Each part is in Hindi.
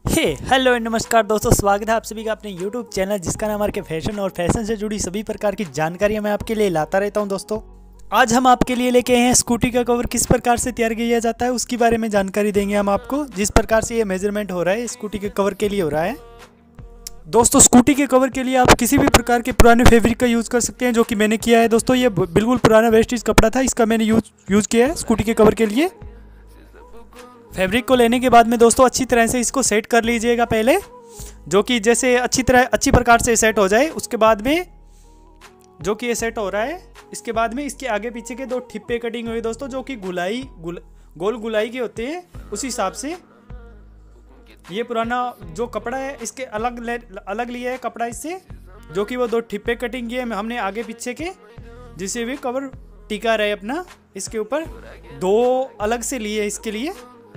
हेलो नमस्कार दोस्तों, स्वागत है आप सभी का अपने यूट्यूब चैनल जिसका नाम आर के फैशन और फैशन से जुड़ी सभी प्रकार की जानकारियां मैं आपके लिए लाता रहता हूं। दोस्तों आज हम आपके लिए लेके आए हैं स्कूटी का कवर किस प्रकार से तैयार किया जाता है उसके बारे में जानकारी देंगे हम आपको। जिस प्रकार से ये मेजरमेंट हो रहा है स्कूटी के कवर के लिए हो रहा है। दोस्तों स्कूटी के कवर के लिए आप किसी भी प्रकार के पुराने फैब्रिक का यूज़ कर सकते हैं, जो कि मैंने किया है। दोस्तों ये बिल्कुल पुराना वेस्टेज कपड़ा था, इसका मैंने यूज़ किया है स्कूटी के कवर के लिए। फैब्रिक को लेने के बाद में दोस्तों अच्छी तरह से इसको सेट कर लीजिएगा पहले, जो कि जैसे अच्छी प्रकार से सेट हो जाए। उसके बाद में जो कि ये सेट हो रहा है, इसके बाद में इसके आगे पीछे के दो ठिप्पे कटिंग हुई दोस्तों, जो कि गोल गुलाई के होते हैं। उस हिसाब से ये पुराना जो कपड़ा है इसके अलग लिया है कपड़ा इससे, जो कि वो दो ठिप्पे कटिंग किए हमने आगे पीछे के, जिससे भी कवर टिका रहे अपना। इसके ऊपर दो अलग से लिए इसके लिए।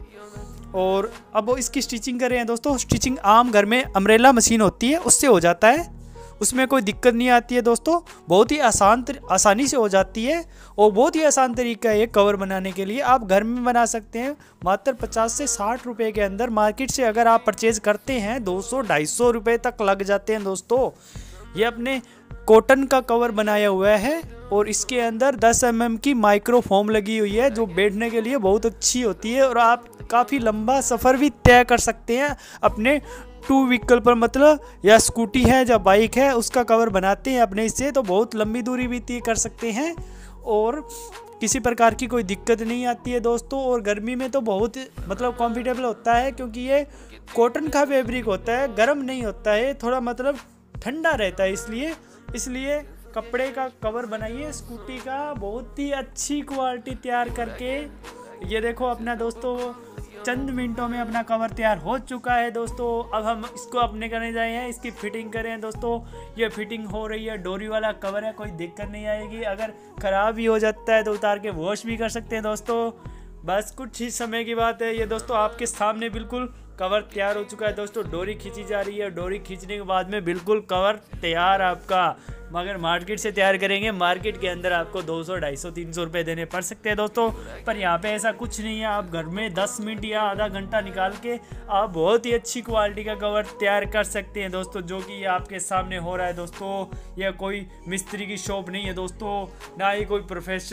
और अब वो इसकी स्टिचिंग कर रहे हैं दोस्तों। स्टिचिंग आम घर में अम्ब्रेला मशीन होती है उससे हो जाता है, उसमें कोई दिक्कत नहीं आती है दोस्तों। बहुत ही आसानी से हो जाती है और बहुत ही आसान तरीका है ये कवर बनाने के लिए। आप घर में बना सकते हैं मात्र 50 से 60 रुपये के अंदर। मार्केट से अगर आप परचेज़ करते हैं 200-250 रुपये तक लग जाते हैं दोस्तों। ये अपने कॉटन का कवर बनाया हुआ है और इसके अंदर 10 mm की माइक्रो फोम लगी हुई है, जो बैठने के लिए बहुत अच्छी होती है। और आप काफ़ी लंबा सफ़र भी तय कर सकते हैं अपने 2 व्हीकल पर, मतलब या स्कूटी है या बाइक है उसका कवर बनाते हैं अपने इससे, तो बहुत लंबी दूरी भी तय कर सकते हैं और किसी प्रकार की कोई दिक्कत नहीं आती है दोस्तों। और गर्मी में तो बहुत मतलब कंफर्टेबल होता है, क्योंकि ये कॉटन का फैब्रिक होता है, गर्म नहीं होता है, थोड़ा मतलब ठंडा रहता है। इसलिए कपड़े का कवर बनाइए स्कूटी का बहुत ही अच्छी क्वालिटी तैयार करके। ये देखो अपना दोस्तों चंद मिनटों में अपना कवर तैयार हो चुका है दोस्तों। अब हम इसको अपने करने जाए हैं, इसकी फिटिंग करें दोस्तों। ये फिटिंग हो रही है, डोरी वाला कवर है, कोई दिक्कत नहीं आएगी। अगर ख़राब भी हो जाता है तो उतार के वॉश भी कर सकते हैं दोस्तों। बस कुछ ही समय की बात है। ये दोस्तों आपके सामने बिल्कुल कवर तैयार हो चुका है दोस्तों। डोरी खींची जा रही है, डोरी खींचने के बाद में बिल्कुल कवर तैयार आपका। मगर मार्केट से तैयार करेंगे, मार्केट के अंदर आपको 200, 250, 300 रुपये देने पड़ सकते हैं दोस्तों। पर यहाँ पे ऐसा कुछ नहीं है। आप घर में 10 मिनट या आधा घंटा निकाल के आप बहुत ही अच्छी क्वालिटी का कवर तैयार कर सकते हैं दोस्तों, जो कि ये आपके सामने हो रहा है दोस्तों। यह कोई मिस्त्री की शॉप नहीं है दोस्तों, ना ही कोई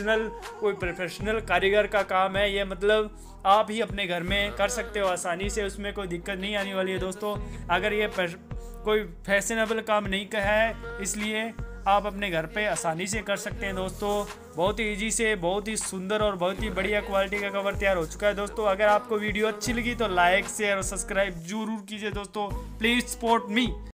प्रोफेशनल कारीगर का काम है। ये मतलब आप ही अपने घर में कर सकते हो आसानी से, उसमें कोई दिक्कत नहीं आने वाली है दोस्तों। अगर ये कोई फैशनेबल काम नहीं का है, इसलिए आप अपने घर पे आसानी से कर सकते हैं दोस्तों। बहुत ही ईजी से बहुत ही सुंदर और बहुत ही बढ़िया क्वालिटी का कवर तैयार हो चुका है दोस्तों। अगर आपको वीडियो अच्छी लगी तो लाइक शेयर और सब्सक्राइब जरूर कीजिए दोस्तों। Please support me.